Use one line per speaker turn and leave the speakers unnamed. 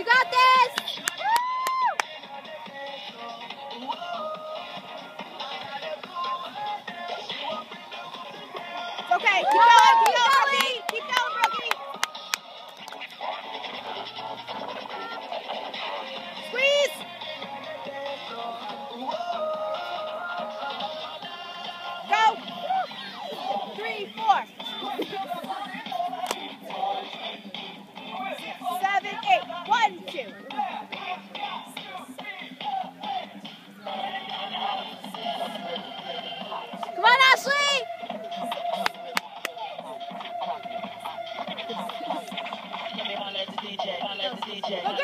You got this! It's okay. Keep going, Keep going, Brookie. Squeeze! Go! 3, 4. 7, 8. 1, 2. Come on, Ashley! Go,